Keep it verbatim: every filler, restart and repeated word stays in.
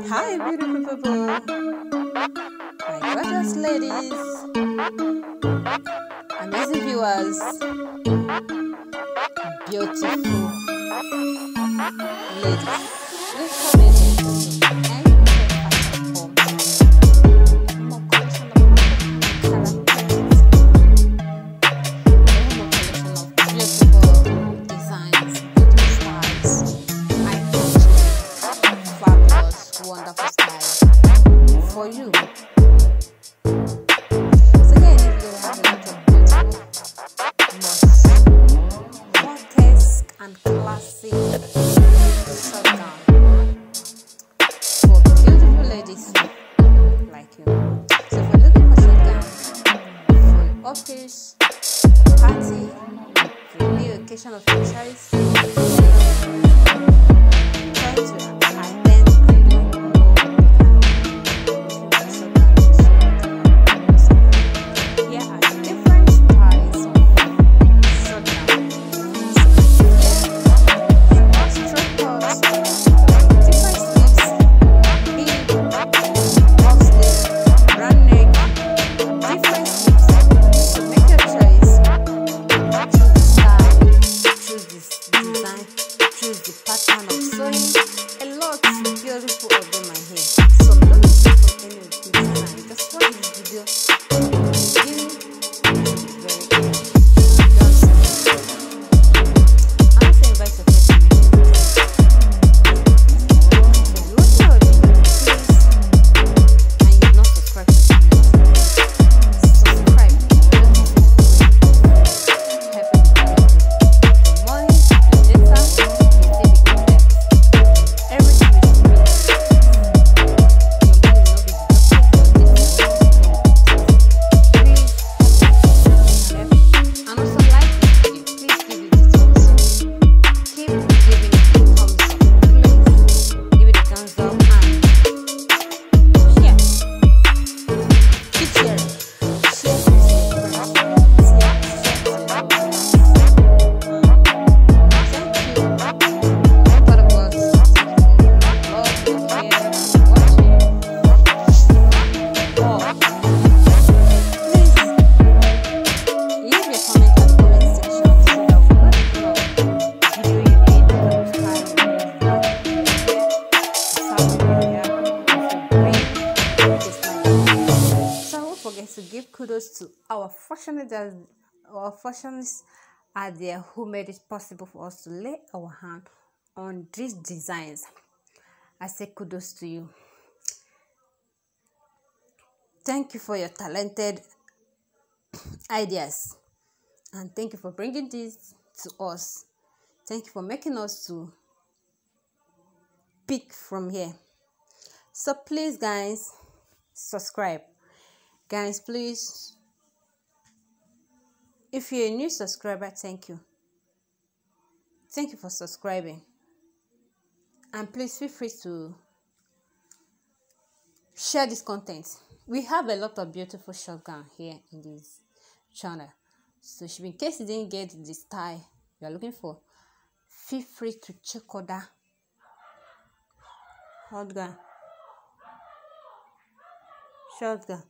Hi, beautiful people, my gorgeous ladies, amazing viewers, beautiful ladies. Welcome into and more collection of characters, more collection of beautiful designs, beautiful styles, iconic, fabulous, wonderful style for you. So here in this video, we have a lot of beautiful, most grotesque and classic shotgun for beautiful ladies like you. So if you're looking for shotgun for your office, party, for any occasion of your choice, try to attend and you know here are different styles of shotgun. Straight cuts, different sleeves, big, off sleeve, round neck, different sleeves. So make your choice. Choose the style, choose this design, choose the pattern of sewing. A lot beautiful of them are here. So don't miss from any of the design. Just watch this video. Beginning to the very end. Don't skip. I'm also invite your friends to make it. If you watch our video, please, and you've not subscribed to the channel, subscribe. Help me the money, the data, the civic depth. Everything is free. Your money will not be deducted, your data will not be deducted. Please help me and also like this video. Please give it a thumbs up. Keep giving it a thumbs up. Please give it a thumbs up and share. Keep sharing. Share this with your friends. Share, share it with your friends. Thank you. One part of us. Thank you for your love, your care, your watching. Oh, please leave your comment at the comment section so that we know the kind of video you need, the kind of style you need, the sound you hear, if you bring this like that. So don't forget to give kudos to our fortunate our fortunates are there who made it possible for us to lay our hand on these designs. I say kudos to you. Thank you for your talented ideas, and thank you for bringing this to us. Thank you for making us to pick from here. So please guys, subscribe. Guys, please, if you're a new subscriber, thank you. Thank you for subscribing. And please feel free to share this content. We have a lot of beautiful shotgun here in this channel. So in case you didn't get the style you're looking for, feel free to check other shotgun. Shotgun.